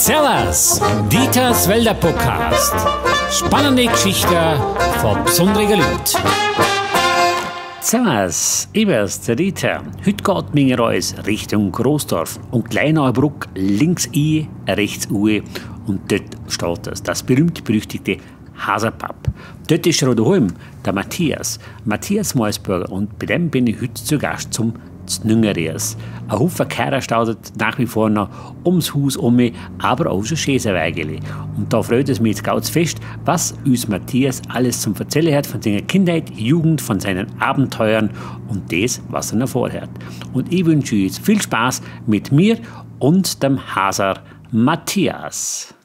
Servus, Dieters Wälder Podcast. Spannende Geschichten von besonderen Leuten. Servus, ich bin's, der Dieter. Heute geht meine Reise Richtung Großdorf und gleich nach der Brücke links ein, rechts uhr und dort steht das berühmt-berüchtigte Hasar-Pub. Dort ist er daheim, der Matthias Meusburger, und bei dem bin ich heute zu Gast zum junger Reas. Ein Haufen Kerl startet nach wie vor noch ums Haus um, aber auch schon Schäserweigeli. Und da freut es mich jetzt ganz fest, was uns Matthias alles zum Erzählen hat von seiner Kindheit, Jugend, von seinen Abenteuern und das, was er noch vorhat. Und ich wünsche euch jetzt viel Spaß mit mir und dem Hasar Matthias.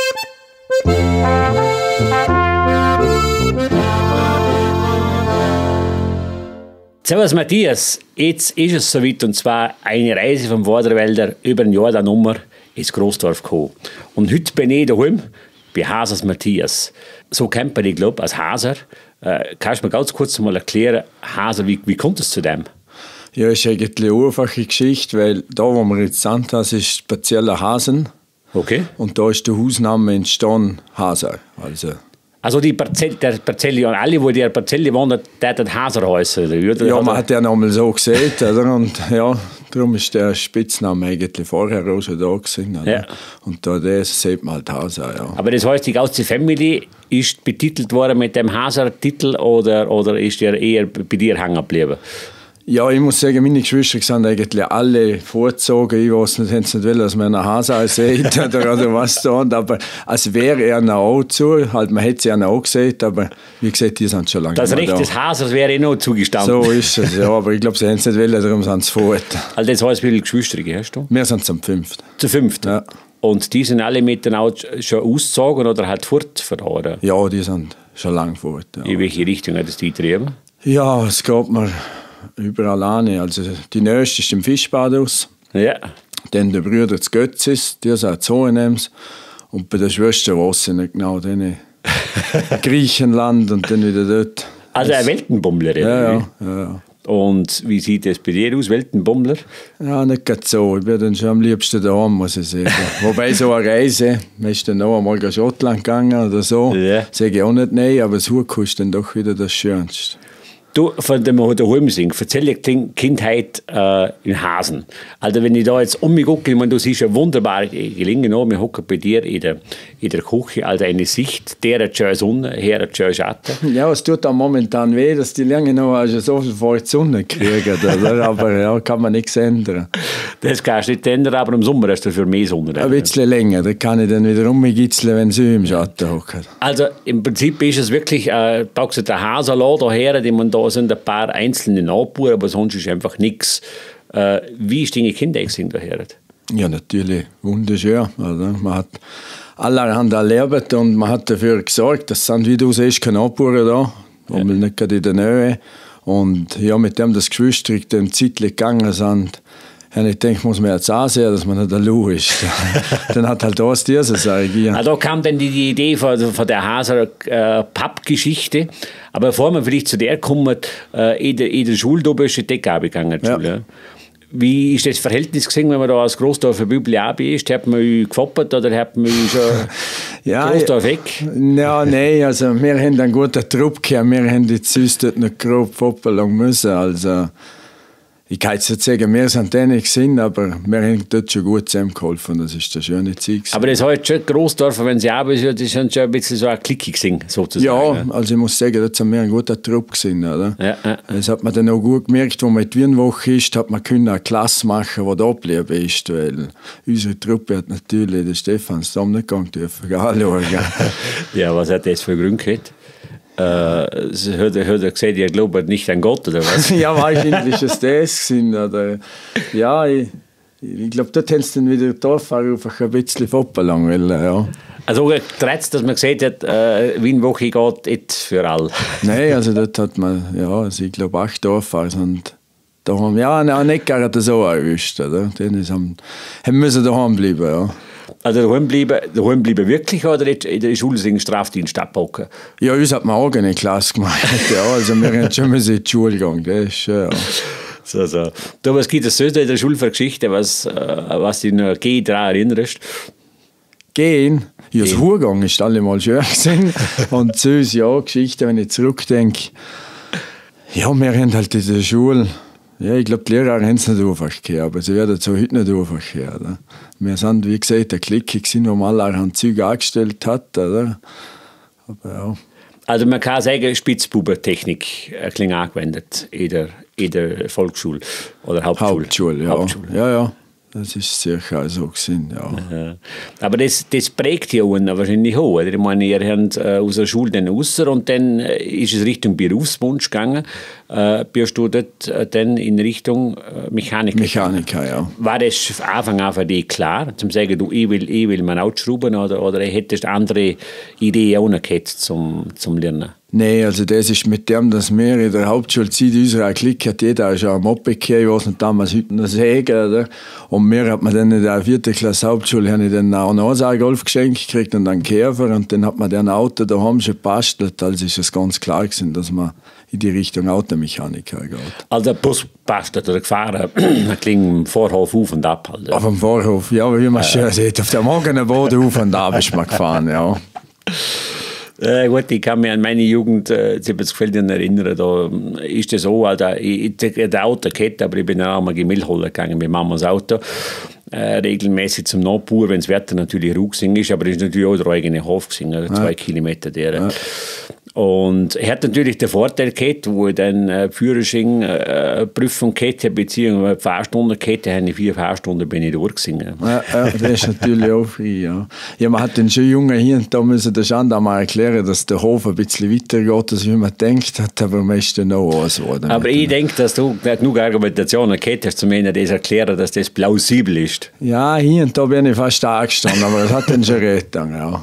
Servus Matthias, jetzt ist es soweit, und zwar eine Reise vom Vorderwälder über ein Jahr der Nummer ins Großdorf gekommen. Und heute bin ich daheim bei Hasars Matthias. So kennt man dich, glaube ich, als Hasar. Kannst du mir ganz kurz mal erklären, Hasar, wie kommt es zu dem? Ja, ist eigentlich eine einfache Geschichte, weil da, wo wir jetzt sind, das ist die Parzelle Hasen. Okay. Und da ist der Hausname entstanden, Hasar. Also die Parzelle, alle, die der Parzelle wohnen, der hat Hasar heißen. Ja, man hat ja noch einmal so gesehen. Oder? Und ja, darum ist der Spitzname eigentlich vorher auch schon da gewesen. Ja. Und da das sieht man halt Hasar. Ja. Aber das heißt, die ganze Familie ist betitelt worden mit dem Hasar-Titel oder ist der eher bei dir hängen geblieben? Ja, ich muss sagen, meine Geschwister sind eigentlich alle vorgezogen. Ich weiß nicht, hätten sie nicht wollen, dass man einen Hasar sieht oder was da. Aber es wäre eher auch zu. Halt, man hätte sie auch gesehen, aber wie gesagt, die sind schon lange das Recht des Hasars wäre eh noch zugestanden. So ist es, ja. Aber ich glaube, sie hätten es nicht wollen, darum sind sie fort. Also das heißt, wie viele Geschwister hast du? Wir sind zum 5. Zu 5? Ja. Und die sind alle miteinander schon ausgezogen oder halt fort von da, oder? Ja, die sind schon lange fort. Ja. In welche Richtung hat es die getrieben? Ja, es geht mir überall an. Also die Nächste ist im Fischbadhaus. Ja. Dann der Brüder des Götzis, die sind Zonems. Und bei der Schwester weiß ich nicht genau, dann Griechenland und dann wieder dort. Also ein Weltenbummler, ja. Und wie sieht es bei dir aus, Weltenbummler? Ja, nicht ganz so. Ich bin dann schon am liebsten daheim, muss ich sagen. Wobei so eine Reise, man ist dann noch einmal nach Schottland gegangen oder so, sage ich auch nicht nein, aber das Huku ist dann doch wieder das Schönste. Du, von dem wir daheim sind, erzähl die Kindheit in Hasen. Also wenn ich da jetzt um mich gucke, ich meine, du siehst ja wunderbar gelingen, wir hocken bei dir in der Küche, also eine Sicht, der hat schön Sonne, her hat schön Schatten. Ja, es tut auch momentan weh, dass die lange noch also so viel vor die Sonne kriegen, aber ja, kann man nichts ändern. Das kannst du nicht ändern, aber im Sommer hast du für mehr Sonne. Ein bisschen länger, da kann ich dann wieder rumgitzeln, wenn sie im Schatten hocken. Also im Prinzip ist es wirklich, da der Haserladen her, die man da sind ein paar einzelne Nachbarn, aber sonst ist einfach nichts. Wie ist deine Kindheit daher? Ja, natürlich wunderschön. Oder? Man hat allerhand erlebt und man hat dafür gesorgt, dass sind, wie du siehst, keine Nachbarn da, nicht gerade in der Nähe. Und ja, mit dem das Geschwister dann zeitlich gegangen sind, habe ich gedacht, muss man jetzt ansehen, dass man nicht allein ist. Dann hat halt das dieses reagiert. Da kam dann die Idee von der Hasar-Pub-Geschichte. Aber bevor wir vielleicht zu der kommen, in der Schule, da bist du in die Decke gegangen. Ja. Wie ist das Verhältnis gesehen, wenn man da als Großdorfer Bübli ist? Hat man euch gefoppert oder hat man euch schon Großdorf weg? Ja, nein, also wir haben einen guten Trupp gehabt. Wir haben jetzt sonst dort noch grob foppeln müssen. Also ich kann jetzt nicht sagen, wir sind da nicht gesehen, aber wir haben dort schon gut zusammengeholfen. Das ist eine schöne Zeit. Aber das heißt schon, Großdorfer, wenn sie arbeiten, das ist schon ein bisschen so eine Clique gesehen, sozusagen. Ja, also ich muss sagen, dort haben wir einen guten Trupp gesehen. Oder? Ja. Das hat man dann auch gut gemerkt, wo man in die Wienwoche ist, hat man eine Klasse machen, die da geblieben ist. Weil unsere Truppe hat natürlich den Stephansdom nicht gegangen dürfen. Ja, was hat das für Gründe gehabt? Hat er gesagt, ihr glaubt nicht an Gott, oder was? Ja, wahrscheinlich ist das gewesen, oder? Ja, ich glaube, dort haben sie dann wieder die Dorffahrer einfach ein bisschen foppeln wollen, ja. Also trotz, dass man gesagt hat, Wienwoche geht nicht für alle. Nein, also dort hat man, ja, also ich glaube 8 Dorffahrer sind daheim. Ja, Neckar hat das so erwischt, oder? Die haben müssen daheim bleiben, ja. Also daheim bleiben wirklich oder in der Schule sind Strafdienst abhocken? Ja, uns hat man auch eine Klasse gemacht. Ja, also wir haben schon in die Schule gegangen. Das ist, ja. So. Du, was gibt es sonst in der Schule für Geschichte, was dich noch daran erinnerst? gehen. Ja, das Hurgang ist allemal schön gewesen. Und so ist ja Geschichte, wenn ich zurückdenke. Ja, wir haben halt in der Schule, ja, ich glaube, die Lehrer haben es nicht einfach gehört, aber sie werden so heute nicht einfach gehört. Oder? Wir sind, wie gesagt, eine Clique gewesen, wo man allerhand Züge angestellt hat. Oder? Aber ja. Also man kann sagen, Spitzbubentechnik klingt angewendet in der Volksschule oder Hauptschule. Hauptschule, ja. Hauptschule. Ja. Das ist sicher so gewesen, ja. Aber das prägt ja einen wahrscheinlich auch. Oder? Ich meine, ihr habt aus der Schule dann raus und dann ist es Richtung Berufswunsch gegangen. Bist du dort dann in Richtung Mechaniker? Mechaniker, ja. War das von Anfang an für dich klar, zum sagen, du, ich will mein Auto schrauben oder hättest du andere Ideen auch noch gehabt zum Lernen? Nein, also das ist mit dem, dass wir in der Hauptschulzeit unserer Clique hat jeder schon ein Moped gehabt, ich weiß nicht, damals heute noch Säge, oder? Und mir hat man dann in der 4. Klasse Hauptschule habe ich dann auch einen Ansage-Golf geschenkt gekriegt und einen Käfer und dann hat man dann ein Auto daheim schon gebastelt, also ist es ganz klar gewesen, dass man in die Richtung Automechaniker geht. Also der Bus bastelt oder gefahren, klingt im Vorhof auf und ab. Halt. Auf dem Vorhof, ja, wie man schön sieht, auf dem Morgenboden auf und ab ist man gefahren, ja. Gut, ich kann mich an meine Jugend gefällt erinnern. Da ist das so, also ich ein Auto gehabt, aber ich bin dann auch mal Milch holen gegangen mit Mamas Auto. Regelmäßig zum Nachbauer, wenn das Wetter natürlich ruhig ist, aber es ist natürlich auch der eigene Hof gewesen, 2 Kilometer der. Ja. Und er hat natürlich den Vorteil gehabt, wo ich dann Führerschein-Prüfung hatte, beziehungsweise Fahrstunde hatte, habe ich 4 Fahrstunden bin ich durchgesungen. Ja, das ist natürlich auch viel, ja. Ja, man hat den schon Jungen hier und da müssen der Gendarm erklären, dass der Hof ein bisschen weiter geht, als wie man denkt hat, aber man ist dann auch so. Aber ich denke, dass du genug Argumentationen gehabt hast, um ihnen das erklären, dass das plausibel ist. Ja, hier und da bin ich fast angestanden, aber das hat dann schon getan, ja.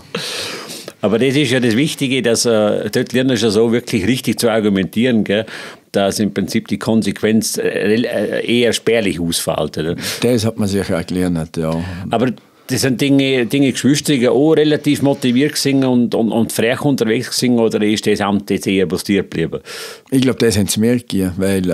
Aber das ist ja das Wichtige, dass dort lernst du so wirklich richtig zu argumentieren, gell? Dass im Prinzip die Konsequenz eher spärlich ausfällt. Oder? Das hat man sicher auch gelernt, ja. Aber das sind Dinge Geschwister, die auch relativ motiviert sind und frech unterwegs sind, oder ist das Amt jetzt eher postiert geblieben? Ich glaube, das haben sie mir gegeben, weil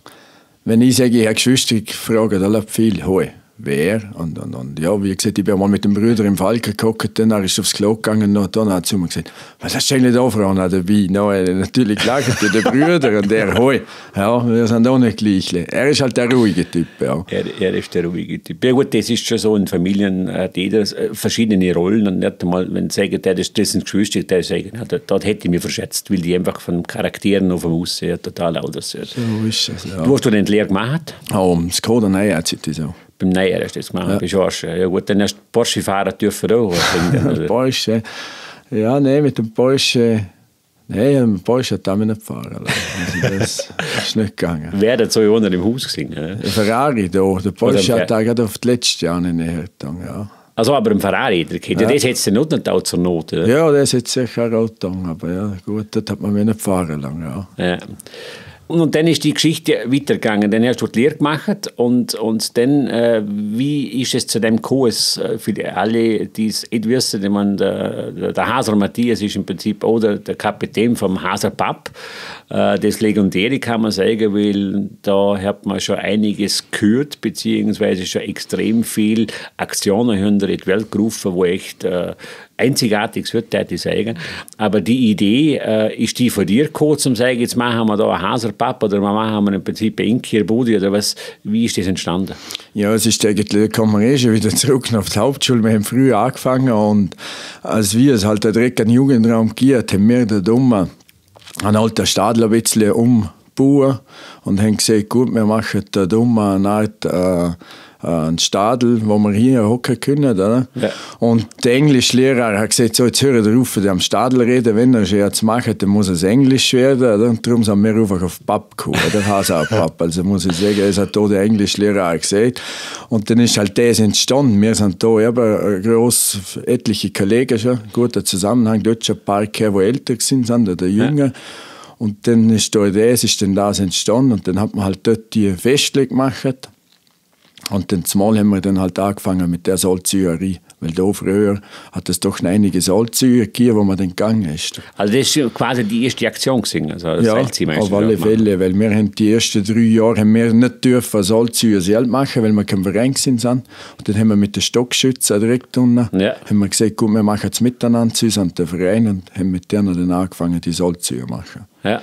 wenn ich sage, ich habe Geschwister, frage da viel, hoi. Wer? Und ja, wie gesagt, ich bin mal mit dem Bruder im Falken geguckt, dann ist er aufs Klo gegangen und dann hat er zu mir gesagt, was hast du eigentlich da Frau dabei? No, natürlich gelacht, der Bruder und der, hoi. Ja, wir sind auch nicht gleich. Er ist halt der ruhige Typ, ja. Er ist der ruhige Typ. Ja gut, das ist schon so, in Familien hat jeder verschiedene Rollen und nicht einmal, wenn sie sagen, das sind Geschwister, der sagen, ja, dort hätte ich mich verschätzt, weil die einfach von Charakteren auf dem Aussehen total anders sind. So ist es, ja. Du hast du den Lehrer gemacht? Das Code nein, hat sich so. Beim Neuen hast du das gemacht, ja gut, dann hast du Porsche fahren dürfen auch. Porsche? Ja, nein, mit dem Porsche... Nein, mit dem Porsche hat er nicht gefahren. Also das ist nicht gegangen. Wer hat so jemand im Haus gesehen? Ja? Der Ferrari da. Der Porsche hat er gerade auf das letzte Jahr nicht näher getan, ja. Also aber im Ferrari, das hättest du nicht auch zur Not, oder? Ja, das hätte sicher auch getan, aber ja, gut, das hat man mir nicht fahren lang, ja. Und dann ist die Geschichte weitergegangen. Dann hast du die Lehre gemacht und dann, wie ist es zu dem Kurs für alle, die es nicht wissen? Ich meine, der Hasar Matthias ist im Prinzip auch der Kapitän vom Hasar-Pub. Das legendäre kann man sagen, weil da hat man schon einiges gehört, beziehungsweise schon extrem viel Aktionen in die Welt gerufen, wo echt einzigartig wird, würde ich sagen. Aber die Idee ist die von dir gekommen, zum zu sagen, jetzt machen wir da einen Hasar-Pub oder machen wir im Prinzip eine Inkierbude oder was? Wie ist das entstanden? Ja, es ist eigentlich, kommen wir schon wieder zurück auf die Hauptschule. Wir haben früh angefangen und als wir es halt direkt einen Jugendraum gegeben haben wir da drüben einen alten Stadel ein bisschen umbauen und haben gesagt, gut, wir machen da drüben eine Art ein Stadel, wo wir hier hocken können. Oder? Ja. Und der Englischlehrer hat gesagt, so, jetzt hört er auf, von dem Stadel reden, wenn er jetzt macht, dann muss es Englisch werden. Oder? Und darum sind wir einfach auf Pub gekommen, der Hasar-Pub. Also muss ich sagen, es hat da der Englischlehrer auch gesagt. Und dann ist halt das entstanden. Wir sind da eben etliche Kollegen schon, guter Zusammenhang, dort schon ein paar, die älter sind oder jünger. Ja. Und dann ist das entstanden und dann hat man halt dort die Feste gemacht. Und dann zumal haben wir dann halt angefangen mit der Salzsäuerei, Weil da früher hat es doch schon einige Salzsäure gegeben, wo man dann gegangen ist. Also das ist quasi die erste Aktion gewesen? Also ja, auf alle Fälle, weil wir haben die ersten 3 Jahre haben wir nicht dürfen Salzsäure selbst machen, weil wir kein Verein sind. Und dann haben wir mit den Stockschützen direkt unten, haben wir gesagt, gut, wir machen es miteinander zusammen, den Verein, und haben mit denen dann angefangen, die Salzsäure zu machen. Ja.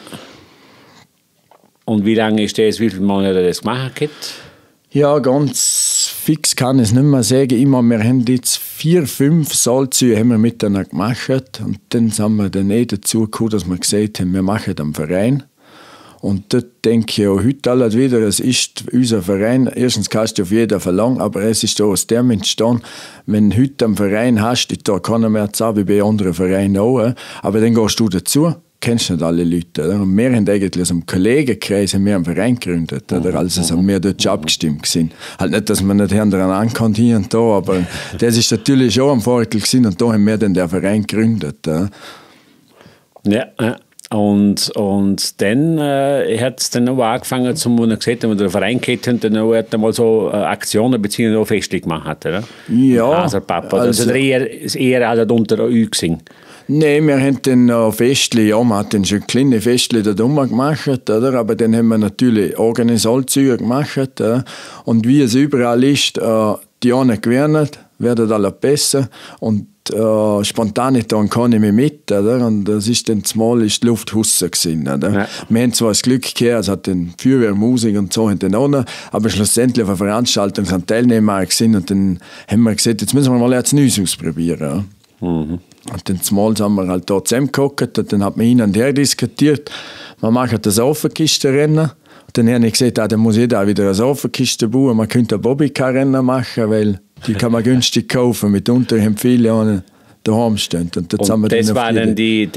Und wie lange ist das, wie viele Monate das gemacht hat? Ja, ganz fix kann ich es nicht mehr sagen. Wir haben jetzt 4, 5 Salzsäure haben wir miteinander gemacht. Und dann sind wir dann dazu gekommen, dass wir gesagt haben, wir machen einen Verein. Und dort denke ich auch heute alles wieder, es ist unser Verein. Erstens kannst du auf jeden verlangen, aber es ist auch aus dem entstanden, wenn du heute einen Verein hast, da kann er mehr zahlen wie bei anderen Vereinen auch, aber dann gehst du dazu. Kennst nicht alle Leute. Oder? Und wir haben eigentlich aus einem Kollegenkreis einen Verein gegründet. Oder? Also sind wir dort schon abgestimmt gewesen. Halt nicht, dass man nicht daran kann hier und da, aber das ist natürlich schon ein Vorteil gewesen, und da haben wir dann den Verein gegründet. Ja. Und dann hat es dann auch angefangen, wo er gesagt hat, der Verein geht, und dann hat er mal so Aktionen bzw. Festlich gemacht, oder? Ja. Hasar-Pub. Also eher halt unter euch gesehen. Nein, wir haben dann Festli, ja, man hat dann schon kleine Festli da drüber gemacht, oder? Aber dann haben wir natürlich eigene Salzsäure gemacht. Oder? Und wie es überall ist, die einen gewinnen, werden alle besser. Und spontan kann ich mich mit, oder? Und das ist dann zumal die Luft Husse gewesen, oder? Ja. Wir haben zwar das Glück gehabt, es hat den Feuerwehr, Musik und so, dann auch noch, aber schlussendlich auf einer Veranstaltung sind Teilnehmer gewesen, und dann haben wir gesagt, jetzt müssen wir mal etwas Neues ausprobieren. Und dann zumal sind wir halt da zusammengehockt, und dann hat man hin und her diskutiert, man macht das Ofenkiste-Rennen. Und dann habe ich gesagt, dann muss jeder auch wieder eine Ofenkiste bauen, man könnte ein Bobbycar-Rennen machen, weil die kann man günstig kaufen, mitunter haben viele daheim stehen. Und das war dann die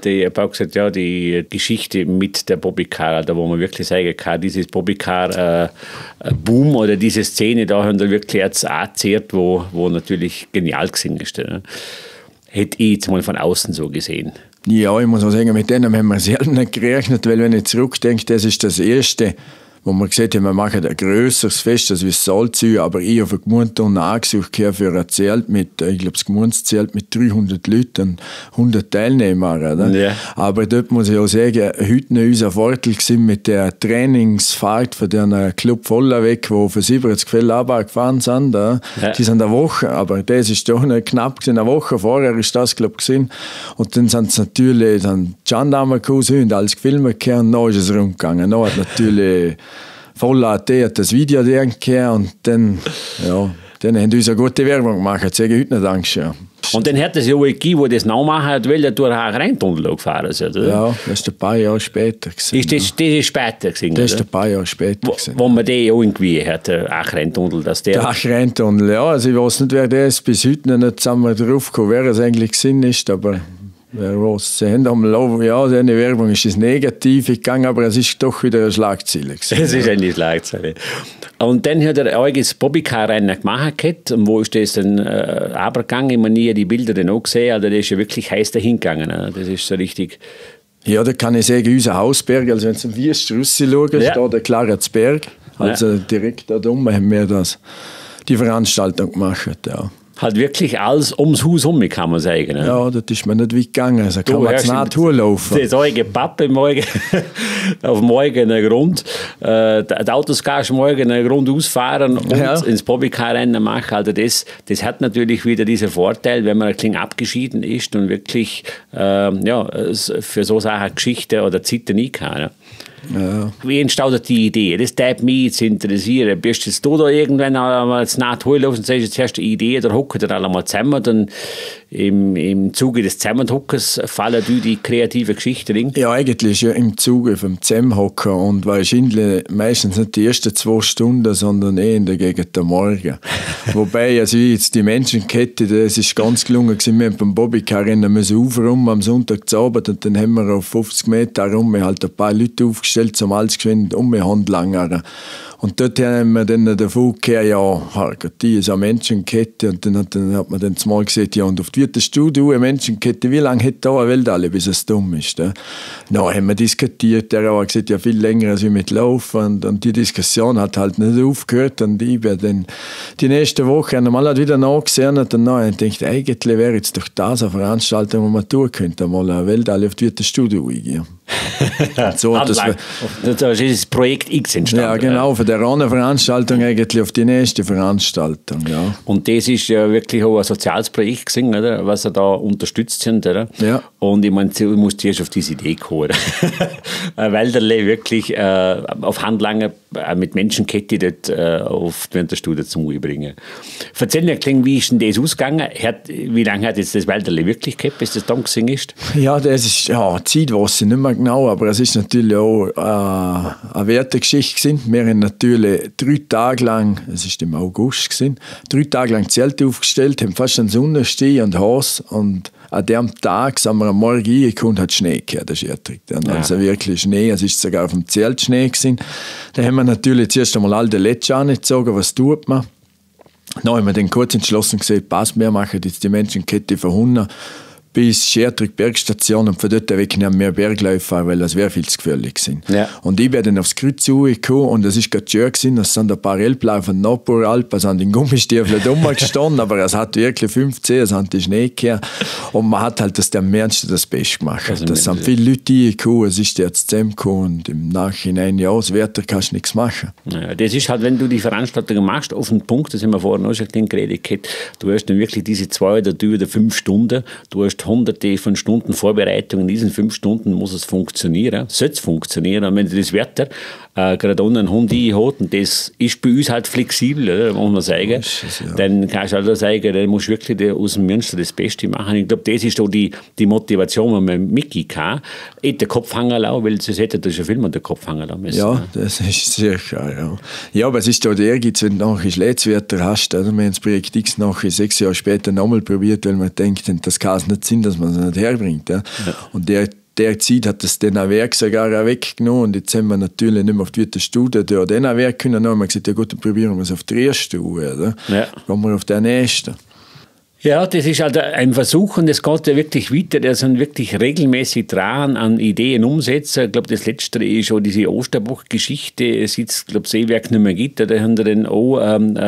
Geschichte mit der Bobbycar, da wo man wirklich sagen kann, dieses Bobbycar-Boom oder diese Szene, da haben wir wirklich jetzt erzählt, wo natürlich genial gewesen ist. Ne? Hätte ich jetzt mal von außen so gesehen. Ja, ich muss auch sagen, mit denen haben wir selten nicht gerechnet, weil wenn ich zurückdenke, das ist das Erste, wo wir gesagt haben, wir machen ein grösseres Fest, das wie Salzsäure, aber ich auf eine Gemeinde angesucht für ein Zelt mit, ich glaube, das Gemeindezelt mit 300 Leuten, 100 Teilnehmern. Oder? Ja. Aber dort muss ich auch sagen, heute noch unser Vorteil gewesen mit der Trainingsfahrt von dem Club Vollerweg, wo für 70 Fälle gefahren sind. Ja. Die sind eine Woche, aber das ist doch nicht knapp gewesen. Eine Woche vorher ist das, glaube ich, gewesen. Und dann sind es natürlich die Gendarmen gekommen und alles gefilmt gehabt, und dann ist es rumgegangen. Dann hat natürlich voll hat das Video gehört, und dann haben uns eine gute Werbung gemacht. Das sage ich heute nicht Angst. Ja. Und dann hat es ja auch gegeben, die das nachmachen hat, weil er durch den Rheintunnel gefahren ist, oder? Ja, das ist ein paar Jahre später gewesen. Das ist später gewesen, das ist ein paar Jahre später gewesen. Wo man den irgendwie hat, der Rheintunnel, dass der... Der Rheintunnel, ja. Also ich weiß nicht, wer das bis heute noch nicht zusammen drauf gekommen, wer es eigentlich gewesen ist, aber... Wer weiß, seine Werbung ist ins Negative gegangen, aber es ist doch wieder eine Schlagzeile gewesen. Es ist eine Schlagzeile. Und dann hat er ein eigenes Bobbycar-Rennen gemacht. Und wo ist das dann runtergegangen? Ich habe nie die Bilder dann auch gesehen, also das ist ja wirklich heiß dahin gegangen. Das ist so richtig... Ja, da kann ich sagen, unser Hausberg, also wenn du zum Wüstenstrasse schaust, da der Klaratsberg, also direkt da drüben haben wir die Veranstaltung gemacht, ja. Halt wirklich alles ums Haus herum, kann man sagen. Ne? Ja, das ist mir nicht weit gegangen. Also kann man jetzt nicht laufen. Das eigene Pappe auf dem eigenen Grund. Die Autos kannst du am eigenen Grund ausfahren und ins Bobbycar-Rennen machen. Also das hat natürlich wieder diesen Vorteil, wenn man ein bisschen abgeschieden ist und wirklich für so Sachen Geschichte oder Zeiten nie kann. Ne? Ja. Wie entsteht die Idee? Das darf mich jetzt interessieren. Bist jetzt du da irgendwann einmal nachholen und sagst, jetzt hast du eine Idee, dann hocken wir alle mal zusammen, dann im Zuge des Zusammenhockens fallen die kreative Geschichte rein? Ja, eigentlich ja im Zuge vom Zusammenhocken, und wahrscheinlich meistens nicht die ersten 2 Stunden, sondern gegen den Morgen. Wobei, also jetzt die Menschenkette, das ist ganz gelungen gewesen. Wir haben beim Bobbycar-Rennen müssen aufräumen am Sonntag zu Abend, und dann haben wir auf 50 Meter herum halt ein paar Leute aufgestellt, zum alles geschwind handlangern. Und dort haben wir dann davon gehört, ja, die ist eine Menschenkette. Und dann hat man dann mal gesagt, ja, und auf die würdest du eine Menschenkette, wie lange hätte da eine Weltall, bis es dumm ist? Dann haben wir diskutiert, der hat gesagt, ja, viel länger als wir mitlaufen. Und die Diskussion hat halt nicht aufgehört. Und ich bin dann die nächste Woche einmal wieder nachgesehen und dann gedacht, eigentlich wäre jetzt doch das eine Veranstaltung, wo man tun könnte, mal eine Weltall auf die Studio eingehen. So hat das ist Projekt X entstanden. Ja, genau, von der einen Veranstaltung eigentlich auf die nächste Veranstaltung. Ja. Und das ist ja wirklich auch ein soziales Projekt gewesen, oder? Was sie da unterstützt haben. Oder? Ja. Und ich meine, du musst erst auf diese Idee kommen. Walderle wirklich auf Handlanger mit Menschenkette dort auf die Winterstudie zum bringen. Erzähl mir, wie ist denn das ausgegangen? Wie lange hat jetzt das Walderle wirklich gehabt, bis das dann gewesen ist? Ja, das ist, Zeit weiß ich nicht mehr genau, aber es ist natürlich auch eine Wertegeschichte gewesen. Wir haben natürlich 3 Tage lang, es ist im August gewesen, 3 Tage lang Zelte aufgestellt, haben fast einen Sonnenstehen und Haus und an dem Tag sind wir am Morgen reingekommen und hat Schnee gehabt, das ist also wirklich Schnee, es ist sogar auf dem Zelt Schnee gewesen. Da haben wir natürlich zuerst einmal all die Lätschen angezogen, was tut man? Dann haben wir dann kurz entschlossen gesagt, passt, wir machen jetzt die Menschenkette von 100 bis Schertrich Bergstation und von dort weg haben wir Bergläufer, weil das wäre viel zu gefährlich gewesen. Ja. Und ich bin dann aufs Kreuz zugekommen und es war gerade schön gewesen, es sind ein paar Elbler von der Nordpol-Alpen, sind in Gummistiefeln gestanden, aber es hat wirklich 15, es hat die Schnee gehabt und man hat halt aus dem Ernsten das Beste gemacht. Also das sind viele Leute gekommen, es ist jetzt zusammengekommen und im Nachhinein, ja, das Wetter kannst du nichts machen. Ja, das ist halt, wenn du die Veranstaltungen machst, auf den Punkt, das haben wir vorhin auch schon geredet, du hast dann wirklich diese 2 oder 5 Stunden, du hast Hunderte von Stunden Vorbereitung. In diesen 5 Stunden muss es funktionieren, soll es funktionieren. Und wenn du das Wetter gerade unten einen Hund einhat, und das ist bei uns halt flexibel, oder, muss man sagen, dann kannst du halt sagen, dann musst du wirklich aus dem Münster das Beste machen. Ich glaube, das ist auch die Motivation, die man mitgehen kann. Der Kopfhangerlau, weil sonst hätte das schon viel mehr den Kopfhangerlau müssen. Ja, das ist sicher, ja. Ja, aber es ist auch der Ehrgeiz, wenn du nachher Schletzwetter hast. Also wir haben das Projekt X nachher 6 Jahre später nochmal probiert, weil man denkt, das kann es nicht sein, dass man es nicht herbringt. Ja. Ja. Und der Zeit hat das den Werk sogar weggenommen und jetzt haben wir natürlich nicht mehr auf die Studie da den Werk können. Dann haben wir gesagt, ja gut, dann probieren wir es auf die erste Uhr. Ja. Kommen wir auf den nächsten. Ja, das ist halt ein Versuch und es geht ja wirklich weiter. Der sind wirklich regelmäßig dran an Ideen umsetzen. Ich glaube, das Letzte ist auch diese Osterbuch-Geschichte. Es jetzt, glaube ich, das Werk nicht mehr gibt. Da haben sie dann auch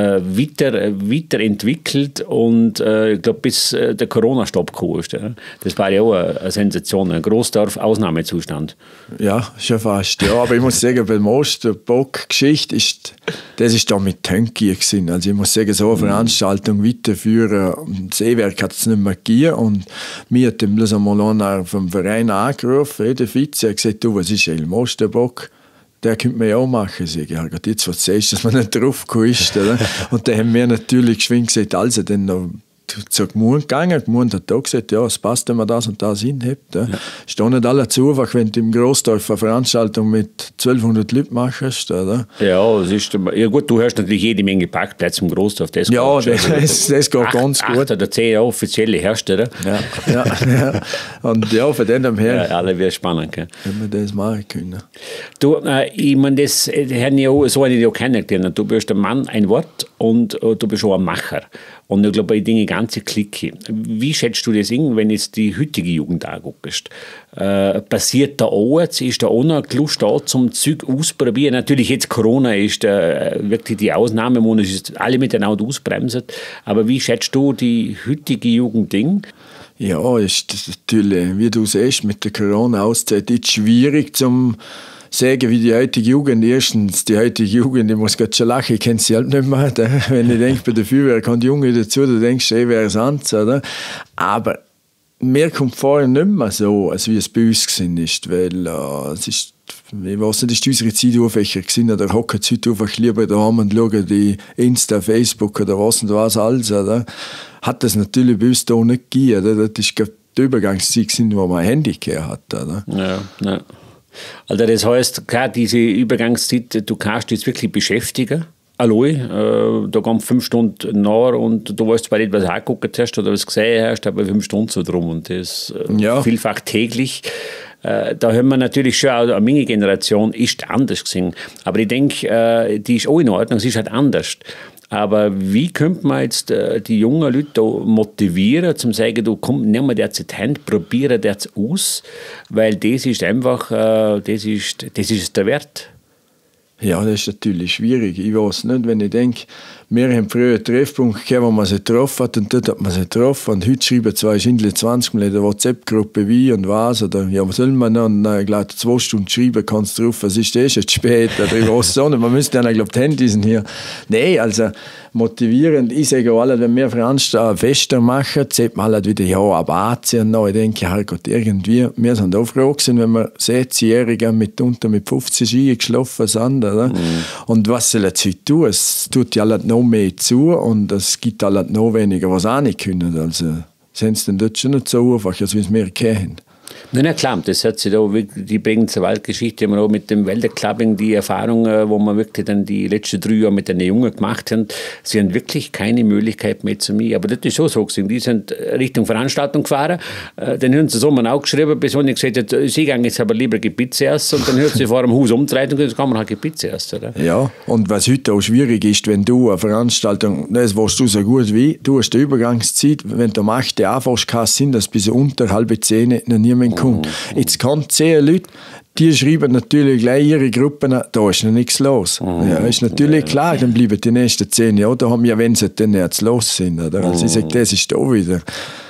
weiterentwickelt und ich glaube, bis der Corona-Stopp gekommen ist. Das war ja auch eine Sensation. Ein Großdorf, Ausnahmezustand. Ja, schon fast. Ja, aber ich muss sagen, bei der Osterbuch-Geschichte das ist da mit Tönki gewesen. Also ich muss sagen, so eine Veranstaltung weiterführen. Das E-Werk hat es nicht mehr gegeben und mir hat bloß einmal einer vom Verein angerufen, der Vize, hat gesagt, du, was ist ein Osterbock? Der könnte man ja auch machen. Ich sage, ja, jetzt, was du sagst, dass man nicht drauf ist. Und dann haben wir natürlich geschwind gesagt, also dann noch zur Gemeinde gegangen. Die Gemeinde hat auch gesagt, ja, es passt, wenn man das und das hinhebt. Ja. Ist doch nicht alle zu einfach, wenn du im Großdorf eine Veranstaltung mit 1200 Leuten machst. Oder? Ja, ja gut, du hast natürlich jede Menge Parkplätze im Großdorf. Das geht ganz gut. 8 oder 10 offizielle Hersteller. Ja. Und ja, von dem her. Ja, alle wäre spannend. Gell? Wenn wir das machen können. Du, ich meine, das haben ja so eine ja kennengelernt. Du bist ein Mann, ein Wort und du bist auch ein Macher. Und ich glaube, bei Dinge ganze Clique. Wie schätzt du das in, wenn jetzt die heutige Jugend anguckst? Passiert da auch jetzt? Ist da auch noch Lust da zum Zeug ausprobieren? Natürlich jetzt Corona ist wirklich die Ausnahme, wo es alle miteinander ausbremsen. Aber wie schätzt du die heutige Jugend in? Ja, ist natürlich, wie du siehst, mit der Corona-Auszeit ist schwierig zum sagen, wie die heutige Jugend. Erstens, die heutige Jugend, ich muss gerade schon lachen, ich kenne sie halt nicht mehr. Wenn ich denke, bei der Feuerwehr kommt Junge dazu, da denkst du, wäre es anders, oder? Aber mir kommt vorher nicht mehr so, als wie es bei uns ist, weil es ist, ich weiß nicht, ist unsere Zeit aufwächer gewesen, oder hocken sie heute einfach lieber daheim und schauen die Insta, Facebook oder was und was alles, oder? Hat das natürlich bei uns da nicht gegeben, oder? Das ist die Übergangszeit gewesen, wo man ein Handy gehabt hat, oder? Ja. Also das heißt, klar, diese Übergangszeit, du kannst dich jetzt wirklich beschäftigen. Allein, da kommen 5 Stunden nach und du weißt zwar nicht, was du angeguckt hast oder was gesehen hast, aber 5 Stunden so drum und das vielfach täglich. da haben wir natürlich schon, auch meine Generation ist anders gesehen. Aber ich denke, die ist auch in Ordnung, sie ist halt anders. Aber wie könnte man jetzt die jungen Leute da motivieren, zum sagen, du komm, nimm mal das in die Hand, probiere das aus, weil das ist einfach, das ist der Wert. Ja, das ist natürlich schwierig. Ich weiß nicht, wenn ich denke, wir haben früher einen Treffpunkt gehabt, wo man sich getroffen hat und dort hat man sich getroffen und heute schreiben 2 Schindler 20 Mal in der WhatsApp-Gruppe wie und was oder ja, was soll man noch, ich glaube 2 Stunden schreiben kannst du drauf, was ist das jetzt spät oder ich weiß so nicht, man müsste dann, glaube ich, die Handys hier. Nein, also motivierend, ich sage auch alle, wenn wir Veranstaltungen Feste machen, sagt man halt wieder, ja, aber anziehen noch, ich denke, Herrgott, irgendwie, wir sind auch froh gewesen, wenn wir 16-Jährige mitunter mit 15 Ski geschlafen sind, oder? Und was soll jetzt heute tun? Es tut ja halt noch mehr zu und es gibt halt noch weniger, was auch nicht können. Also sind sie dann dort schon nicht so einfach, als wir es kennen. Nein, klar, das hat sich da wirklich, die Bregenzer Waldgeschichte, haben wir auch mit dem Wälderclubbing, die Erfahrung, wo wir wirklich dann die letzten 3 Jahre mit den Jungen gemacht haben, sie haben wirklich keine Möglichkeit mehr zu mir. Aber das ist schon so gewesen. Die sind Richtung Veranstaltung gefahren, dann haben sie so mal auch geschrieben, bis wenn ich gesagt habe, sie gehen jetzt aber lieber Pizza essen und dann hört sie vor dem Haus umdrehen und dann kann man halt Pizza essen. Oder? Ja, und was heute auch schwierig ist, wenn du eine Veranstaltung, das weißt du so gut wie, du hast die Übergangszeit, wenn du am 8. anfängst, kann es sein, dass bis unter 9:30 noch niemand kommt. Jetzt kann 10 Leute, die schreiben natürlich gleich ihre Gruppen, da ist noch nichts los. Ja, ist natürlich klar, dann bleiben die nächsten 10 Jahre, da haben wir, wenn sie dann jetzt los sind. Oder? Also ich sage, das ist da wieder.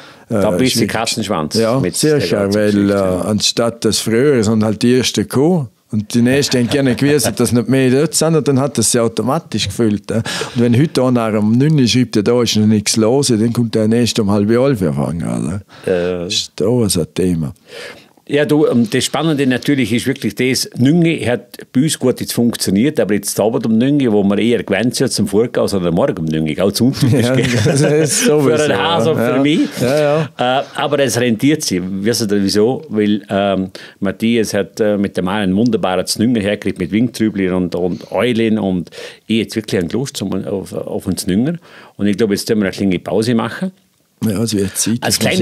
Da bist du Katzenschwanz. Ja, sicher, weil anstatt das früher sind halt die ersten gekommen. Und die Nächsten haben gerne gewusst, dass nicht mehr dort sind, und dann hat das sich automatisch gefüllt. Und wenn heute einer um 9 Uhr schreibt, da ist noch nichts los, dann kommt der Nächste um 10:30 anfangen. Das ist da so ein Thema. Ja, du, das Spannende natürlich ist wirklich das, Nünge hat bei uns gut jetzt funktioniert, aber jetzt Abend um Nünge, wo man eher gewöhnt sind zum Vorgehen, sondern morgen um Nünge, auch zu untypisch. Ja, das ist so für einen Hase und für mich. Ja, ja. Aber es rentiert sich. Wisst ihr wieso? Weil Matthias hat mit dem einen wunderbaren Znünger hergekriegt mit Wingtrübli und Eulen und ich jetzt wirklich einen Lust auf einen Znünger. Und ich glaube, jetzt können wir eine kleine Pause machen. Ja, es wird Zeit.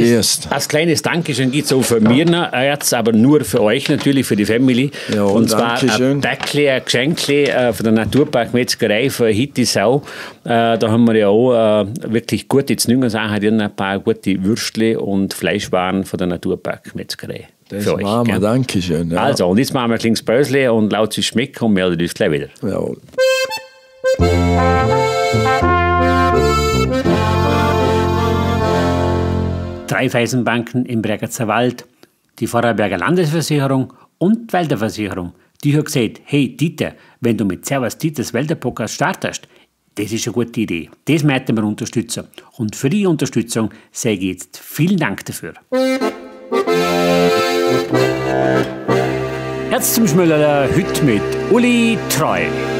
Als kleines Dankeschön gibt es auch für mir jetzt, aber nur für euch natürlich, für die Family. Ja, und zwar ein Päckchen, ein Geschenkchen von der Naturpark-Metzgerei für Hittisau. Da haben wir ja auch wirklich gute Znüngersachen drin, ein paar gute Würstle und Fleischwaren von der Naturpark-Metzgerei. Das für machen wir, Dankeschön. Ja. Also, und jetzt machen wir ein kleines Bäusle und laut es schmecken und melden uns gleich wieder. Jawohl. Drei Eisenbanken im Bregenzer Wald, die Vorarlberger Landesversicherung und die Wälderversicherung. Die hat gesagt, hey Dieter, wenn du mit Servus Dieters Wälderpodcast startest, das ist eine gute Idee. Das möchten wir unterstützen. Und für die Unterstützung sage ich jetzt vielen Dank dafür. Jetzt zum Schmöller, heute mit Uli Treu.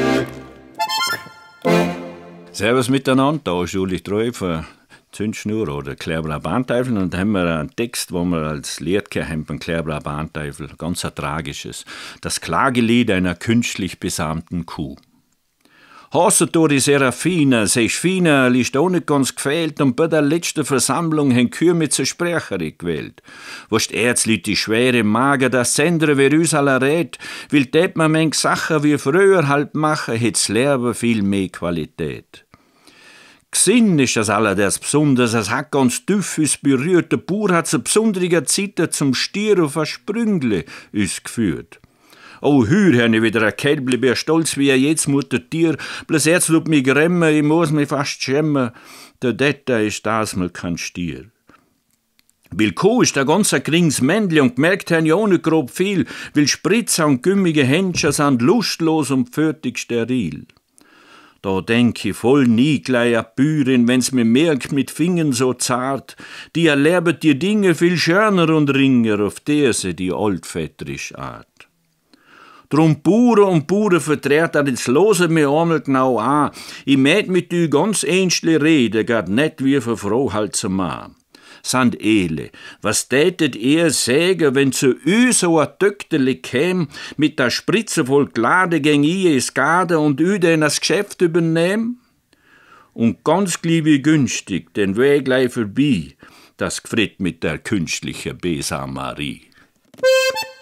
Servus miteinander, da ist Uli Treu von Zündschnur oder Klärbler Bahnteufel, und da haben wir einen Text, wo wir als Lied haben von Klärbler Bahnteufel, ganz ein tragisches. Das Klagelied einer künstlich besamten Kuh. Hasse du die Seraphine, Fine, liest auch nicht ganz gefehlt, und bei der letzten Versammlung haben Kühe mit zur Sprecherin gewählt. Wost Erzli die schwere Mager, das Sendre wie uns aller rät, will tät man meng Sachen wie früher halt machen, hätt's Leben viel mehr Qualität. Gesinn ist das allerdings besonders, es hat ganz tief uns berührt. Der Bauer hat zu besonderiger Zeit zum Stier auf ein Sprüngle uns geführt. Oh, heuer habe ich wieder ein Kälbli, bin stolz wie jetzt Mutter Tier, bloß jetzt tut mich gremmen, ich muss mich fast schämen, der Detta ist das mal kein Stier. Weil Kuh ist ein ganz geringes Männli und gemerkt haben ja auch nicht grob viel, weil Spritzer und gümmige Händchen sind lustlos und fertig steril. Da denk ich voll nie gleich a Bürin, wenn's mir merkt mit Fingern so zart, die erleben die Dinge viel schöner und ringer, auf der sie die altväterisch Art. Drum Bauern und Bauernvertreter, jetzt losen mir einmal genau an, ich möcht mit du ganz ähnlich reden, grad net wie für Frau halt zum Mann. Sand Ele, was tätet ihr sägen, wenn zu ü so a Töktele käm, mit der Spritze voll Glade gäng i es Garde und ü den das Geschäft übernehm? Und ganz wie günstig, den Weg gleich vorbei, das gfritt mit der künstlichen Besamarie.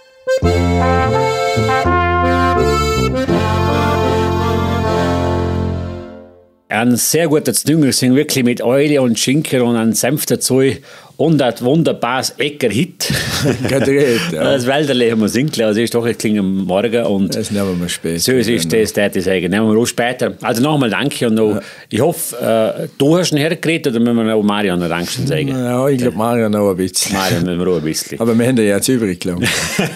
Ein sehr guter Zdünger sind wirklich mit Eule und Schinken und einem Senf dazu und ein wunderbares Ecker-Hit. Gedreht, ja. Das Wälderle haben wir singt, also ist doch ein Kling am Morgen. Und das nehmen wir später. so ist das, würde ich sagen. Nehmen wir auch später. Also nochmal danke und noch, ich hoffe, du hast ihn hergeredet oder müssen wir noch Marian noch Dankeschön sagen? Ja, ich glaube Marian noch ein bisschen. Marian müssen wir auch ein bisschen. Aber wir haben ja jetzt übrig gelassen.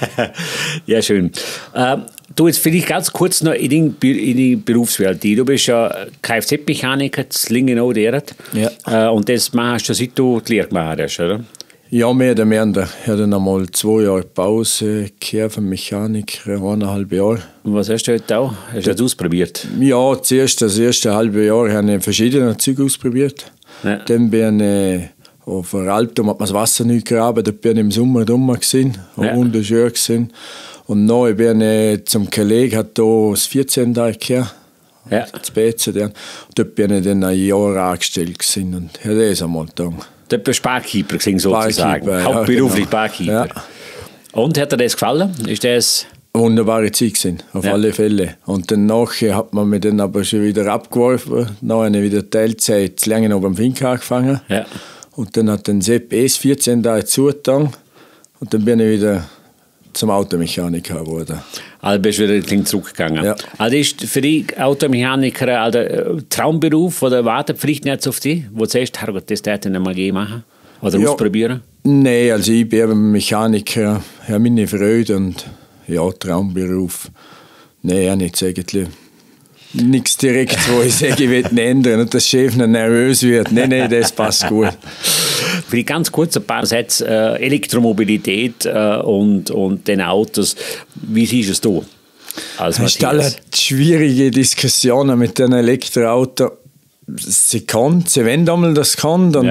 Ja, schön. Du, jetzt vielleicht ganz kurz noch in die Berufswelt. Du bist ja Kfz-Mechaniker, zu Lingenau deret. Ja. Und das machst du, seit du die Lehre gemacht hast, oder? Ja, mehr oder minder. Ich hatte dann einmal 2 Jahre Pause, gekehrt vom Mechaniker, 1,5 Jahre. Und was hast du heute da? Hast du das ausprobiert? Ja, das erste halbe Jahr habe ich verschiedene Züge ausprobiert. Ja. Dann bin ich auf der Alp, da hat man das Wasser nicht gegraben, da bin ich im Sommer drummer gewesen, Ja. wunderschön gewesen. Und dann bin ich zum Kollegen, hat da das 14 da gekehrt. Ja. Das BZ, ja. Dort bin ich dann ein Jahr angestellt gewesen und habe das einmal getan. Dort bist du Barkeeper gewesen, sozusagen. Barkeeper, ja, Hauptberuflich genau. Barkeeper. Ja. Und hat dir das gefallen? Ist das... Wunderbare Zeit gewesen, auf Ja. alle Fälle. Und dann nachher hat man mich dann aber schon wieder abgeworfen. Dann habe ich wieder Teilzeit zu Langen beim Fink angefangen. Ja. Und dann hat den Sepp S14 da zugetan. Und dann bin ich wieder zum Automechaniker geworden. Also bist du wieder ein bisschen zurückgegangen. Ja. Also ist für dich Automechaniker also Traumberuf oder wartet vielleicht nicht auf dich? Wo du sagst, Herrgott, das hätte ich nicht mal machen oder Ja. ausprobieren? Nein, also ich bin Mechaniker, habe meine Freude und ja, Traumberuf. Nein, auch nicht eigentlich. Nichts direkt, wo ich sage, ich will ihn ändern und dass der Chef noch nervös wird. Nein, das passt gut. Vielleicht ganz kurz ein paar Sätze. Elektromobilität und den Autos. Wie siehst du es du als Es ist alle schwierige Diskussionen mit den Elektroautos. Sie wollen einmal das kann. Und Ja.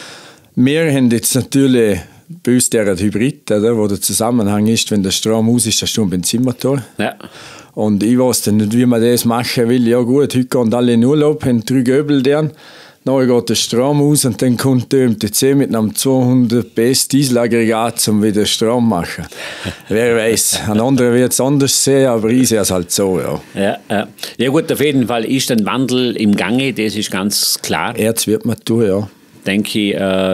wir haben jetzt natürlich bei uns der Hybrid, oder, wo der Zusammenhang ist, wenn der Strom aus ist, hast du einen Benzinmotor. Ja. Und ich weiß dann nicht, wie man das machen will. Ja gut, heute gehen alle in Urlaub, haben 3 Göbel deren. Dann geht der Strom aus und dann kommt der MTC mit einem 200 PS Dieselaggregat, um wieder Strom zu machen. Wer weiß, ein anderer wird es anders sehen, aber ich sehe es halt so, ja. Ja gut, auf jeden Fall ist ein Wandel im Gange, das ist ganz klar. Erz wird man tun, ja. Denke ich,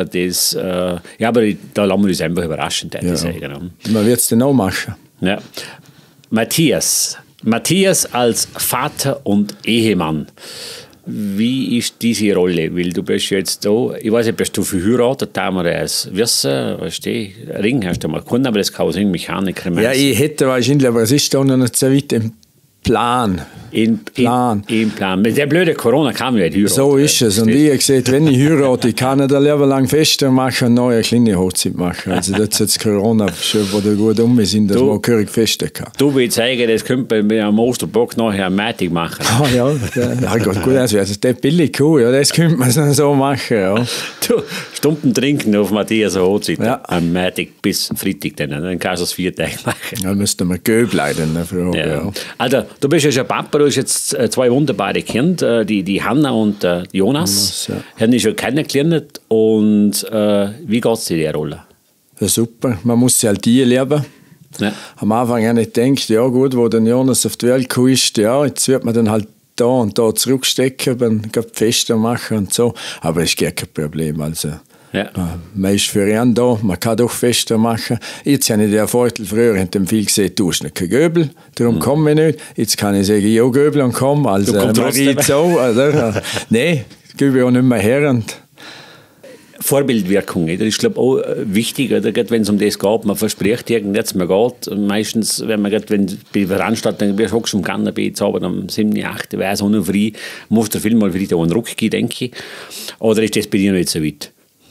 ja, aber da lassen wir uns einfach überraschen, würde ich sagen. Man wird es dann auch machen. Ja. Matthias als Vater und Ehemann. Wie ist diese Rolle? Weil du bist jetzt da, ich weiß nicht, bist du verheiratet, da wir das wissen, weißt du, Ring hast du mal gefunden, aber das kann auch Mechaniker Ja, ich hätte wahrscheinlich, aber es ist da noch nicht so weit im Plan. Im Plan. Mit der blöden Corona kann man nicht heiraten. So ist es. Und ich habe gesagt, wenn ich heirate, ich kann nicht ein Leben lang Feste machen und noch eine kleine Hochzeit machen. Also das ist jetzt Corona schon, wo der gut sind, dass man gehörig Feste kann. Du willst sagen, das könnte man mit einem Osterbock nachher Matic machen. Ah ja, gut, also das ist billig cool, ja, das könnte man so machen, ja. Du, Stunden trinken auf Matthias Hochzeit Ja. am Matic bis Freitag, dann kannst du es 4 Tage machen. Dann müssten wir Göbleiden fragen, ja. Also, du bist ja schon Papa, du hast jetzt 2 wunderbare Kinder, die Hanna und Jonas. Ja. Haben dich schon kennengelernt und wie geht es dir in dieser Rolle? Ja, super, man muss sie halt lernen. Ja. Am Anfang habe ich gedacht, ja gut, wo der Jonas auf die Welt gekommen ist, ja, jetzt wird man dann halt da und da zurückstecken, dann Feste machen und so. Aber es ist gar kein Problem, also. Ja. Man ist für ihn da, man kann doch Feste machen. Jetzt habe ich den Vorteil, früher haben viel gesagt, du hast nicht kein Göbel, darum komme ich nicht. Jetzt kann ich sagen, ja, Göbel und komm, also Marie so. Also, nein, gebe ich auch nicht mehr her. Und Vorbildwirkung, das ist, glaube ich, auch wichtig, oder? Wenn es um das geht. Man verspricht irgendetwas, man geht. Meistens, wenn man bei Veranstaltungen bist, hockst du am Kanapee, jetzt aber am 7., 8., wäre es auch noch frei, musst du vielmal wieder einen Ruck geben, denke ich. Oder ist das bei dir noch nicht so weit?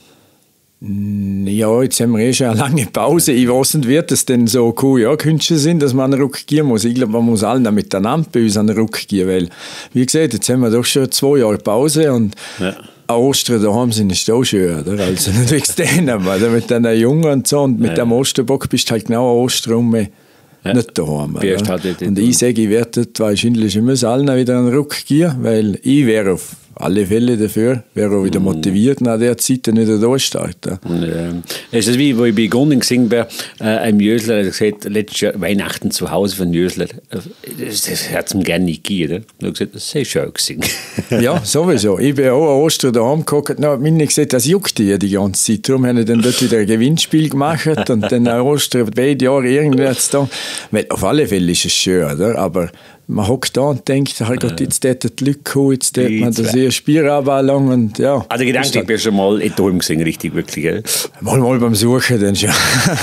Ja, jetzt haben wir schon eine lange Pause. Ich weiß nicht, wird es denn so cool, ja, Künste sind, dass man einen Ruck geben muss. Ich glaube, man muss allen miteinander bei uns einen Ruck geben, weil, wie gesagt, jetzt haben wir doch schon 2 Jahre Pause und Ostern daheim sind ist auch schön, oder? Also nicht wegen denen, also mit den Jungen und so und mit dem Osterbock bist du halt genau an Ostern nicht daheim. Halt und ich sage, ich werde wahrscheinlich, ich muss allen wieder einen Ruck geben, weil ich wäre auf alle Fälle dafür. Wäre auch wieder motiviert, nach der Zeit dann wieder durchstarten. Es ist wie, wo ich begonnen gesehen bin, ein Jösler hat gesagt, letztes Jahr Weihnachten zu Hause von Jösler, das hat es ihm gerne nicht gegeben. Er hat gesagt, das sei schön gewesen. Ja, sowieso. Ich bin auch an Ostern daheim geguckt, habe mir gesagt, das juckt die ganze Zeit. Darum habe ich dann dort wieder ein Gewinnspiel gemacht und dann an Ostern beide Jahre irgendwas da. Weil auf alle Fälle ist es schön, oder? Aber man hockt da und denkt, Gott, jetzt hat die Leute kommen, jetzt hat man das hier Spielrabalang und ja. Also gedanklich bist du schon mal in Dorm gesehen, richtig, wirklich, gell? Mal beim Suchen dann schon.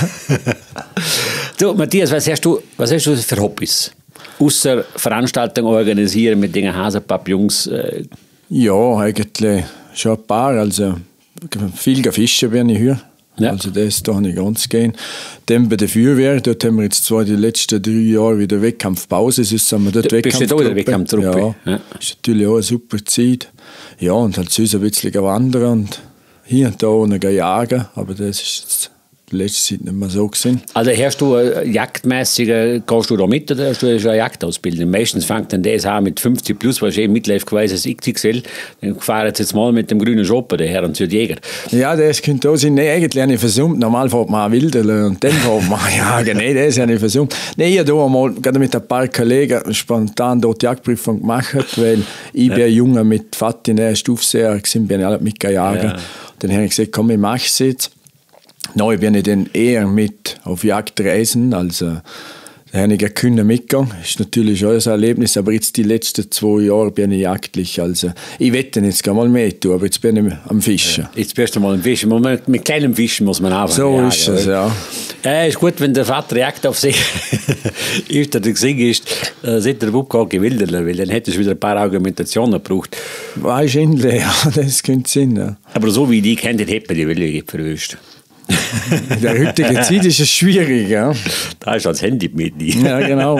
Du, Matthias, was hast du für Hobbys? Außer Veranstaltungen organisieren mit den Hasar-Pub-Jungs? Ja, eigentlich schon ein paar. Also viel fischen bin ich hier. Ja. Also das da nicht ganz gehen. Dann bei der Feuerwehr, dort haben wir jetzt zwar die letzten 3 Jahre wieder Wettkampfpause, sonst haben wir dort Wettkampftruppe. Ja, ist natürlich auch eine super Zeit. Ja, und halt sonst ein bisschen wandern und hier und da ohne jagen, aber das ist jetzt die letzte Zeit nicht mehr so gewesen. Also hast du jagdmäßig, gehst du da mit oder hast du schon eine Jagdausbildung? Meistens fängt dann das an mit 50 plus, was Midlife gewesen ist, XXL. Dann fahren sie jetzt mal mit dem grünen Schopper, der Herr und der Jäger. Ja, das könnte auch sein. Nein, eigentlich habe ich versucht. Normal fährt man Wilderle und dann fährt man jagen. Nein, das habe ich versucht. Nein, ich habe da mal gerade mit ein paar Kollegen spontan dort die Jagdprüfung gemacht, weil ich bin Junger mit Vati in der ersten Aufseher gewesen, bin ich alle mitgejagen. Ja. Dann habe ich gesagt, komm, ich mache es jetzt. Neu bin ich dann eher mit auf Jagdreisen, also da habe ich können mitgegangen. Das ist natürlich auch ein Erlebnis, aber jetzt die letzten 2 Jahre bin ich jagdlich. Also ich wette jetzt gar mal mehr tun, aber jetzt bin ich am Fischen. Ja, jetzt bist du mal am Fischen. Mit kleinem Fischen muss man anfangen. So jagen, ist es, ja. Ist gut, wenn der Vater Jagd auf sich ist, der gesehen ist, seit der Bub gar gewildert, weil dann hätte es wieder ein paar Argumentationen gebraucht. Wahrscheinlich, ja, das könnte sein. Ja. Aber so wie die kennt, hätte man die Wille verwüscht. In der heutigen Zeit ist es schwierig, ja. Da ist das Handy mit. Ja, genau.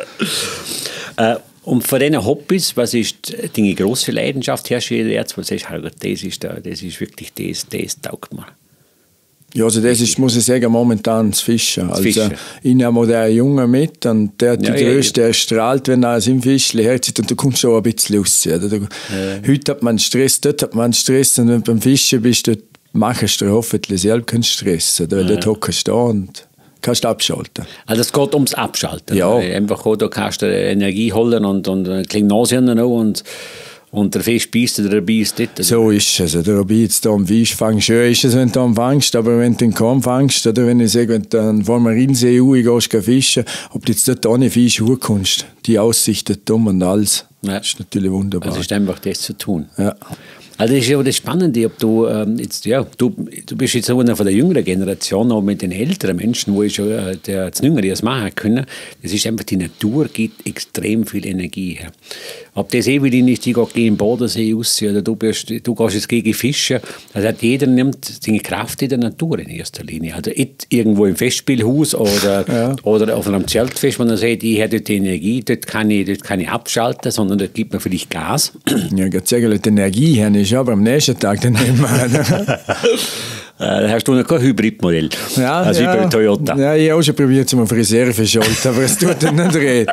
Und von diesen Hobbys, was ist deine grosse Leidenschaft? Herrscht jeder jetzt, wo du sagst, das ist wirklich das taugt mir? Ja, also das ist, muss ich sagen, momentan das Fischen. Also ich nehme den Jungen mit und der hat die Größte, der strahlt, wenn er im Fischli herzieht und du kommst schon ein bisschen raus. Heute hat man Stress, dort hat man Stress und wenn du beim Fischen bist, dort machst du hoffentlich selber keinen Stress. Weil dort hockst du da und kannst abschalten. Also es geht ums Abschalten. Ja. Einfach da kannst du Energie holen und ein kleines Nase und der Fisch beißt oder der beißt nicht. So ist es. Der beißt da am Fisch fangst. Schön ist es, wenn du am fangst, aber wenn du den kaum fangst, oder wenn ich sage, wenn du an den Marinsee gehst, fischen, ob du jetzt dort ohne Fisch hochkommst, die Aussicht dort und alles, das ist natürlich wunderbar. Also ist einfach das zu tun. Ja. Also das ist ja das Spannende, ob du jetzt, ja, du bist jetzt einer von der jüngeren Generation, auch mit den älteren Menschen, wo schon das Jüngere das machen können. Das ist einfach, die Natur gibt extrem viel Energie her. Ob das Evelyn ist, die geht im Bodensee raus, oder du gehst jetzt gegen Fischen. Also jeder nimmt seine Kraft in der Natur in erster Linie. Also nicht irgendwo im Festspielhaus oder auf einem Zeltfest, wo man sagt, ich habe dort die Energie, dort kann ich abschalten, sondern dort gibt man vielleicht Gas. Ja, ich sage, die Energie her ist aber am nächsten Tag dann nicht mehr. Da hast du noch kein Hybridmodell. Ja, also wie bei Toyota. Ja, ich habe auch schon probiert, zum Friseur verschalten, aber es tut dann nicht reden.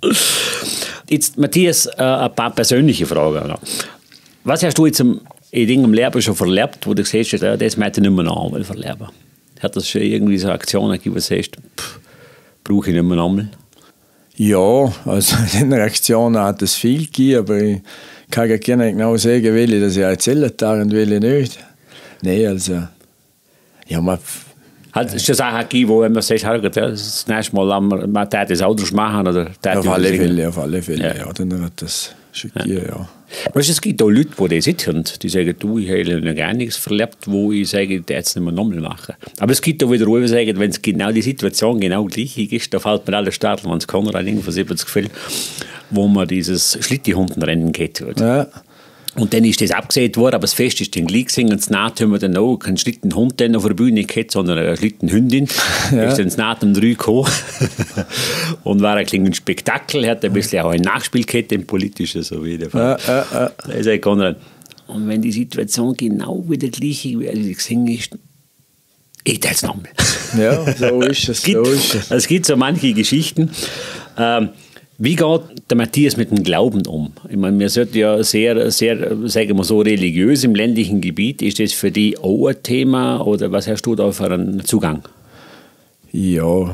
Jetzt, Matthias, ein paar persönliche Fragen. Was hast du jetzt in deinem Leben schon verlebt, wo du siehst, das möchte ich nicht mehr noch verleben? Hat das schon irgendwie so Aktionen gegeben, wo du sagst, brauche ich nicht mehr nochmal? Ja, also in den Reaktionen hat es viel gegeben, aber ich kann gar nicht genau sagen, will ich das ja erzählen und will ich nicht. Nein, also, ja, man... Hat es schon Sachen gegeben, wo man sagt, das nächste Mal man das anders machen? Oder auf alle Fälle, ja. Dann hat das schon gegeben, ja. Weißt du, es gibt auch Leute, die das nicht hören, die sagen, du, ich habe noch gar nichts verlebt, wo ich sage, ich darf es nicht mehr nochmal machen. Aber es gibt auch wieder Leute, die sagen, wenn es genau die Situation genau gleich ist, da fällt mir alles stark, wenn es Konrad irgendwo 70 Fälle, wo man dieses Schlittenhundenrennen geht. Ja. Und dann ist das abgesehen worden, aber das Fest ist dann gleich gewesen. Und danach haben wir dann auch keinen Schlittenhund auf der Bühne gehabt, sondern eine Schlittenhündin. Ja. Ist dann nach dem 3 gekommen und war ein kleines Spektakel. Hat ein bisschen auch ein Nachspiel gehabt, im Politischen, so wie der Fall. Da sagt Konrad, und wenn die Situation genau wieder gleich wie gesehen ist, ich teile es nochmal. Ja, so ist es. Es gibt so manche Geschichten. Wie geht der Matthias mit dem Glauben um? Ich meine, wir sind ja sehr, sagen wir so, religiös im ländlichen Gebiet. Ist das für dich auch ein Thema oder was hast du da für einen Zugang? Ja,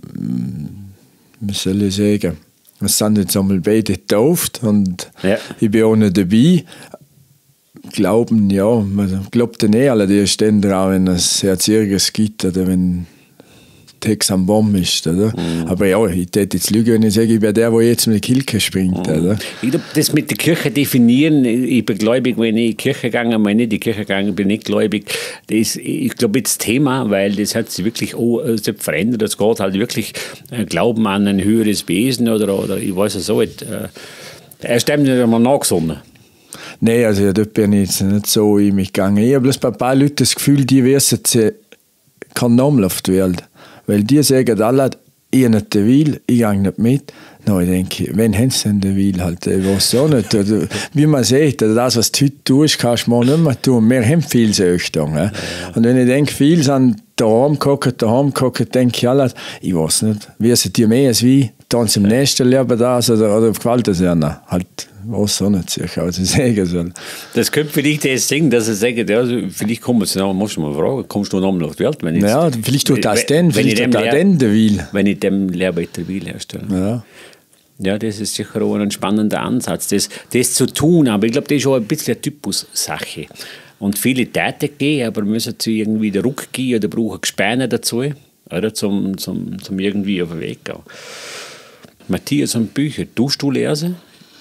was soll ich sagen? Wir sind jetzt einmal beide getauft und ich bin auch nicht dabei. Glauben, ja, man glaubt ja nicht alle, die stehen drauf, wenn es Herzirges gibt oder wenn Text am Baum ist. Oder? Aber ja, ich täte jetzt lügen, wenn ich sage, ich bin der jetzt mit der Kirche springt. Oder? Ich glaube, das mit der Kirche definieren, ich bin gläubig, wenn ich in die Kirche gegangen bin, wenn ich in die Kirche gegangen bin, nicht gläubig, das ist, ich glaube, das Thema, weil das hat sich wirklich auch verändert. Es geht halt wirklich Glauben an ein höheres Wesen oder ich weiß es so nicht. Er stimmt nicht einmal nachgesonnen. Nein, also dort bin ich jetzt nicht so in mich gegangen. Ich habe bloß bei ein paar Leuten das Gefühl, die wissen, sie kann nochmal auf die Welt. Weil die sagen alle, ich nicht den Will, ich gehe nicht mit. No, ich denke, wenn haben sie denn den Will halt? Ich weiß auch nicht. Oder, wie man sieht, das, was du heute tust, kannst du mal nicht mehr tun. Wir haben viel Söchtung. Und wenn ich denke, viele sind daheim geguckt, denke ich alle, ich weiß nicht, wissen die mehr als wie, tun sie im nächsten Leben das oder gefällt es ihnen? Halt, weiß auch nicht sicher, was ich sagen soll. Das könnte vielleicht das Ding, dass sie sagen, ja, vielleicht kommst du musst du mal fragen, kommst du nochmal auf die Welt? Wenn ja, vielleicht tut das denn, vielleicht tut das denn der Will. Wenn ich dem Lehrbeiter Will herstelle. Ja. Ja, das ist sicher auch ein spannender Ansatz, das zu tun. Aber ich glaube, das ist auch ein bisschen eine Typus-Sache. Und viele täten gehen, aber müssen sie irgendwie den Ruck gehen oder brauchen Gespäne dazu, oder, zum irgendwie auf den Weg gehen. Matthias und Bücher, tust du lesen?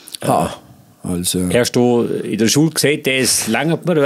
Also, hast du in der Schule gesehen, das langt mir?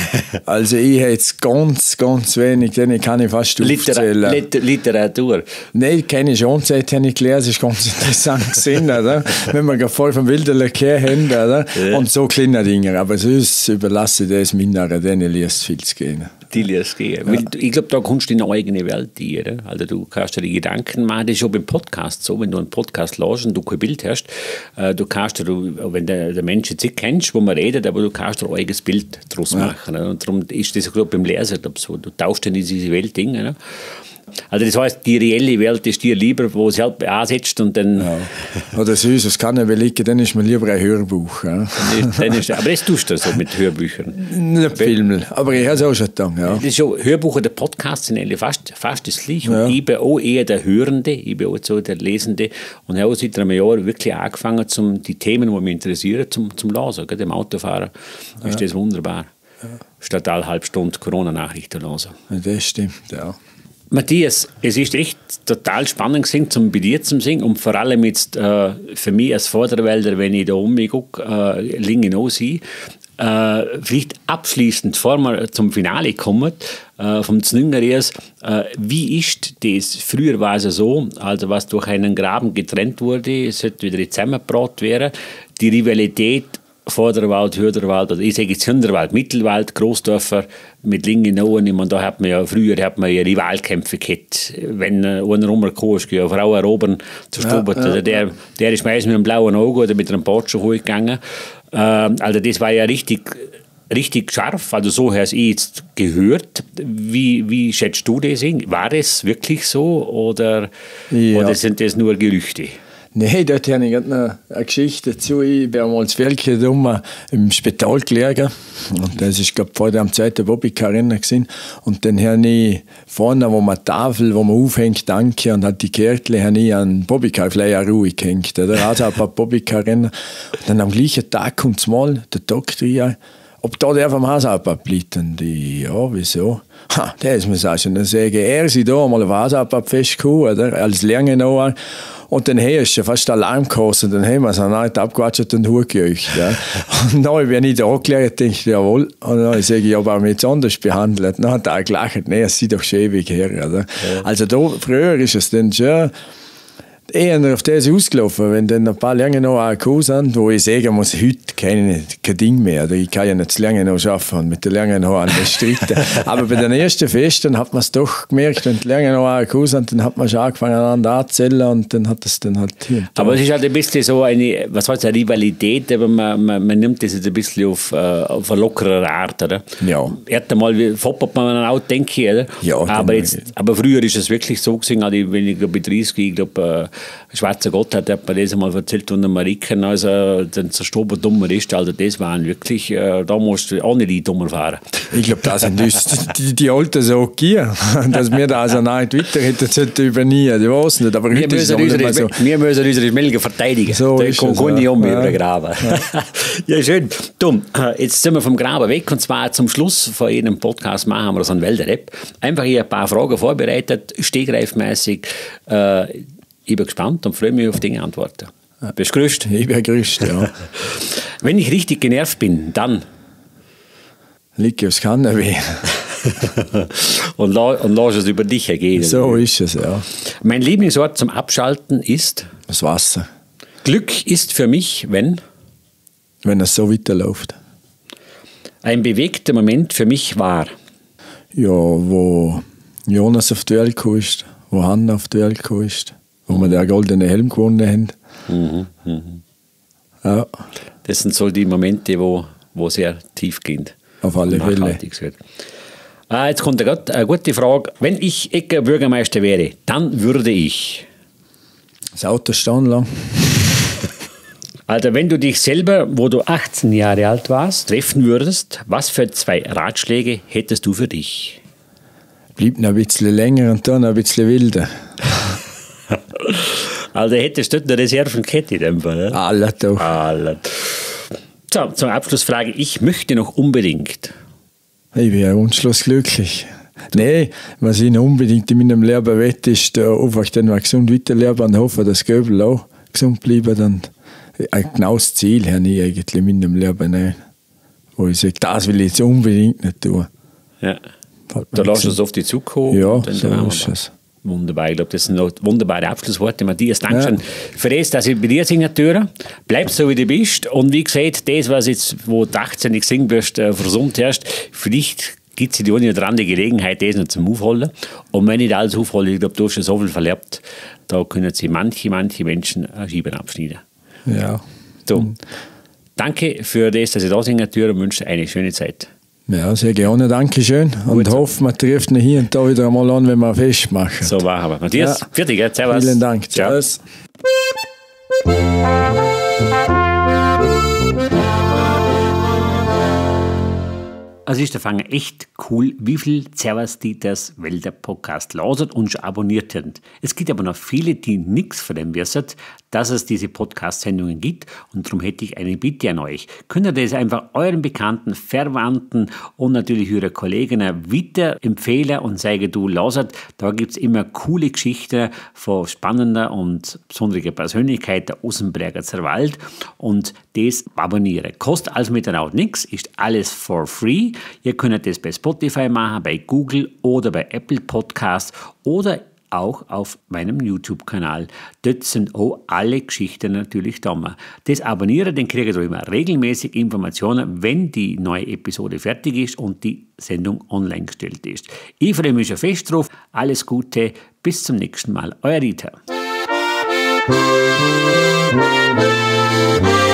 Also ich habe jetzt ganz wenig, den kann ich fast aufzählen. Literatur? Nein, keine Schonzeit habe ich gelesen, das ist ganz interessant gesehen, oder? Wenn wir voll vom Wilderle haben, oder? Und so kleine Dinge, aber sonst überlasse ich das meiner, denen liest viel zu gehen. Die liest gehen. Ja. Ich glaube, da kommst du in eine eigene Welt rein. Also du kannst dir die Gedanken machen, das ist schon beim Podcast so, wenn du einen Podcast hörst und du kein Bild hast, du kannst dir, wenn der Mensch jetzt nicht kennst, wo man redet, aber du kannst dir ein eigenes Bild daraus machen. Und darum ist das gerade beim Lesen so. Du tauschst dann in diese Welt Dinge. Ne? Also das heisst, die reelle Welt ist dir lieber, wo sie halt ansetzt und dann... Ja. Oder sonst, das kann ich überlegen, dann ist mir lieber ein Hörbuch. Ja. Aber das tust du so mit Hörbüchern. Nicht Filmen, aber ich habe es auch schon getan. Ja. Das ist schon, Hörbuch oder Podcast sind eigentlich fast das Gleiche. Und ich bin auch eher der Hörende, ich bin auch so der Lesende. Und habe seit einem Jahr wirklich angefangen, die Themen, die mich interessieren, zum Lesen. Dem Autofahren ist das wunderbar. Ja. Statt alle halbe Stunde Corona-Nachrichten lesen. Das stimmt, ja. Matthias, es ist echt total spannend gewesen, zum bei dir zu singen und vor allem jetzt für mich als Vorderwälder, wenn ich da gucke, Lingen sehe. Vielleicht abschließend, bevor wir zum Finale kommen, vom Reas, wie ist das? Früher war es so, also was durch einen Graben getrennt wurde, es sollte wieder zusammengebracht werden, die Rivalität Vorderwald, Hörderwald, oder ich sage jetzt Hinterwald, Mittelwald, Großdorfer mit Lingen-Ohren. Ich meine, da hat man ja früher Rivalkämpfe gehabt. Wenn einer rumgekommen ist, eine Frau erobern, zerstobert. Also der ist meistens mit einem blauen Auge oder mit einem Porsche gegangen. Also das war ja richtig scharf, also so hast ich jetzt gehört. Wie schätzt du das hin? War das wirklich so oder sind das nur Gerüchte? Nein, dort habe ich eine Geschichte dazu. Ich bin einmal ins Welke im Spital gelegen. Und das war, glaube ich, vor dem zweiten Bobbycar-Rennen gewesen. Und dann habe ich vorne, wo man Tafel, wo man aufhängt, danke, und hat die Kärtchen, habe ich an Bobbycar-Flyer ruhig gehängt. Der Hasar-Pub Bobbycar-Rennen. Und dann am gleichen Tag kommt mal der Doktor hier, ob da der vom Hasar-Pub bleibt. Und ich, ja, wieso? Der ist mir sagen. Dann sage ich, er ist da mal auf Hasar-Pub festgekommen, oder? Als Lerngenauer. Und dann hast du fast Alarm gekostet, und dann haben wir es nicht abgewatscht und hochgejuckt. Ja. Und dann bin ich da angelegt, denke ich, jawohl. Und dann sage ich, ja, aber wir jetzt anders behandelt. Dann hat er gelacht, nee, es sieht doch schon ewig her. Oder? Ja. Also da, früher ist es dann schon eher auf das ausgelaufen, wenn dann ein paar lange noch angekommen sind, wo ich sagen muss, heute kein Ding mehr. Ich kann ja nicht zu lange noch arbeiten und mit den langen Haaren nicht streiten. Aber bei den ersten Festen hat man es doch gemerkt, wenn die lange noch angekommen sind, dann hat man schon angefangen aneinander anzuzählen und dann hat es dann halt hier. Aber es ist halt ein bisschen so eine, was heißt, eine Rivalität, aber man nimmt das jetzt ein bisschen auf eine lockere Art, oder? Ja. Erst einmal foppert man auch, denke ich, oder? Ja. Aber früher ist es wirklich so gewesen, also wenn ich glaube, bei 30, ich glaube, Schwarzer Gott hat mir das einmal erzählt, und Mariken, also den Zerstober dummer ist, also das waren wirklich, da musst du auch nicht dummer fahren. Ich glaube, das sind uns die Alten so gier, dass wir da also nicht weiter hätten übernehmen, ich weiß nicht, aber wir müssen unsere Schmelge verteidigen, so da kann nicht über den Graben. Ja, schön. Dumm, jetzt sind wir vom Graben weg, und zwar zum Schluss von jedem Podcast machen wir so einen Wälder-App. Einfach hier ein paar Fragen vorbereitet, stegreifmäßig. Ich bin gespannt und freue mich auf die Antworten. Bist du gerüstet? Ich bin gerüstet, ja. Wenn ich richtig genervt bin, dann liege ich aufs Kanapee. und lass es über dich ergehen. So ist es, ja. Mein Lieblingsort zum Abschalten ist? Das Wasser. Glück ist für mich, wenn es so weiterläuft. Ein bewegter Moment für mich war? Ja, wo Jonas auf die Welt gekommen ist, wo Hanna auf die Welt gekommen ist, wo wir den goldenen Helm gewonnen haben. Ja. Das sind so die Momente, wo sehr tief gehen. Auf alle Fälle. Jetzt kommt eine gute Frage. Wenn ich Bürgermeister wäre, dann würde ich das Auto stehen lassen. Also wenn du dich selber, wo du 18 Jahre alt warst, treffen würdest, was für 2 Ratschläge hättest du für dich? Bleib noch ein bisschen länger und dann ein bisschen wilder. Also hättest du eine Reservenkette in dem Fall? Ja? Alle doch. Alle. So, zum Abschluss frage ich möchte noch unbedingt. Ich bin ja unschlussglücklich. Nein, was ich noch unbedingt in meinem Leben will, ist einfach dann mal gesund weiterleben und hoffen, dass die Göbel auch gesund bleiben. Und ein genaues Ziel habe ich eigentlich in meinem Leben nicht. Wo ich sage, das will ich jetzt unbedingt nicht tun. Ja. Da lässt du es auf dich zukommen. Ja, so ist es. Wunderbar, ich glaube, das sind noch wunderbare Abschlussworte. Matthias, danke schön für das, dass ich bei dir singen durfte. Bleib so, wie du bist. Und wie gesagt, das, was jetzt, wo du 18 nicht singen wirst, versummt hast, vielleicht gibt es die eine oder andere Gelegenheit, das noch zum Aufholen. Und wenn ich das alles aufhole, ich glaube, du hast schon so viel verlernt, da können sich manche Menschen Scheiben abschneiden. Ja. So. Danke für das, dass ich da singen durfte und wünsche eine schöne Zeit. Ja, sehr gerne, danke schön. Und hoffe, man trifft ihn hier und da wieder einmal an, wenn wir ein Fest machen. So machen wir. Matthias, fertig, servus. Vielen Dank. Ciao. Also ist der Fang echt cool, wie viel Servus die das Wälder Podcast lauset und schon abonniert haben. Es gibt aber noch viele, die nichts von dem wissen, dass es diese Podcast-Sendungen gibt, und darum hätte ich eine Bitte an euch. Könnt ihr das einfach euren Bekannten, Verwandten und natürlich euren Kollegen weiterempfehlen und sagen, du lauset, da gibt es immer coole Geschichten von spannender und besonderer Persönlichkeiten aus dem Bregenzer Wald, und das abonnieren. Kostet also miteinander nichts, ist alles for free. Ihr könnt das bei Spotify machen, bei Google oder bei Apple Podcasts oder auch auf meinem YouTube-Kanal. Dort sind auch alle Geschichten natürlich da. Das Abonnieren, dann kriegt ihr immer regelmäßig Informationen, wenn die neue Episode fertig ist und die Sendung online gestellt ist. Ich freue mich schon fest drauf. Alles Gute, bis zum nächsten Mal. Euer Rita.